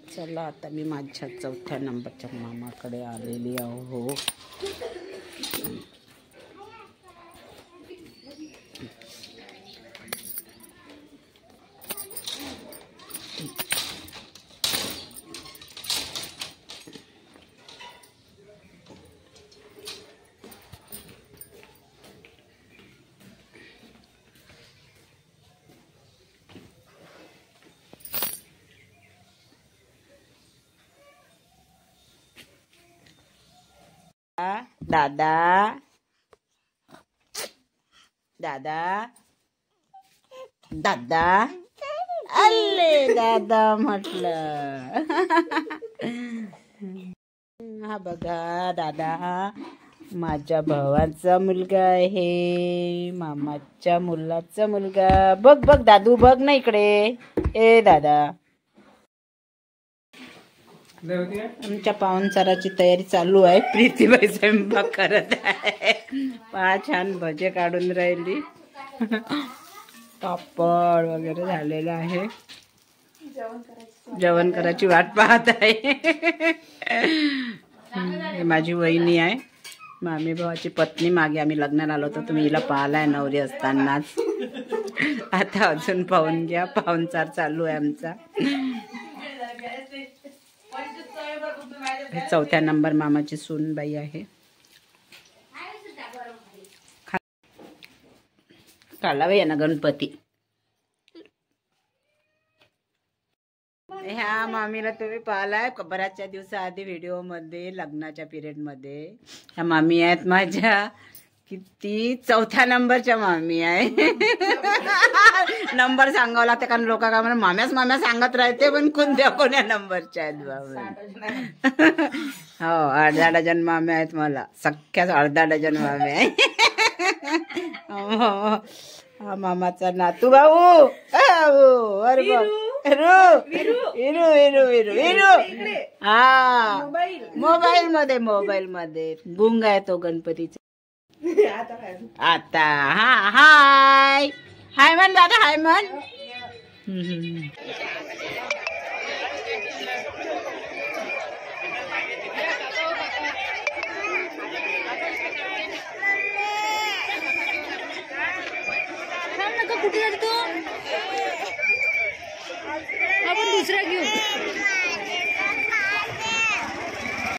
चला आता मी माझ्या चौथ्या नंबरच्या मामाकडे आलेली आहो. दादा दादा दादा अल्ले दादा म्हटलं. हा बघा दादा माझ्या भावाचा मुलगा आहे, मामाच्या मुलाचा मुलगा. बघ बघ दादू बघ ना इकडे. ए दादा आमच्या पाहुणचाराची तयारी चालू आहे. प्रीतीबाई स्वयंपाक करत आहे. पहा छान भजे काढून राहिली. पापड वगैरे झालेलं आहे. जेवण करायची वाट पाहत आहे. माझी वहिनी आहे, मामी भावाची पत्नी. मागे आम्ही लग्नाला आलो होतो, तुम्ही हिला पाहिलाय नवरी असतानाच. आता अजून पाहून घ्या, पाहुणचार चालू आहे आमचा. चौथ्या नंबर मामाची सूनबाई आहे. काढला बाई ना गणपती. ह्या मामीला तुम्ही पाहिलाय बऱ्याचशा दिवसाआधी व्हिडिओ मध्ये, लग्नाच्या पिरियड मध्ये. ह्या मामी आहेत माझ्या किती चौथ्या नंबरच्या मामी आहे. नंबर सांगावं लागतं कारण लोक काय म्हणा माम्याच माम्या सांगत राहते, पण कोणत्या नंबरच्या आहेत बाबा. हो अर्धा डझन माम्या आहेत मला, सख्याच अर्धा डझन माम्या आहे. हा मामाचा नातू भाऊ. अरे हा मोबाईल मध्ये गुंग आहे तो गणपतीचा. आता हा हाय हाय म्हण दादा, हाय म्हण. कुठे जातो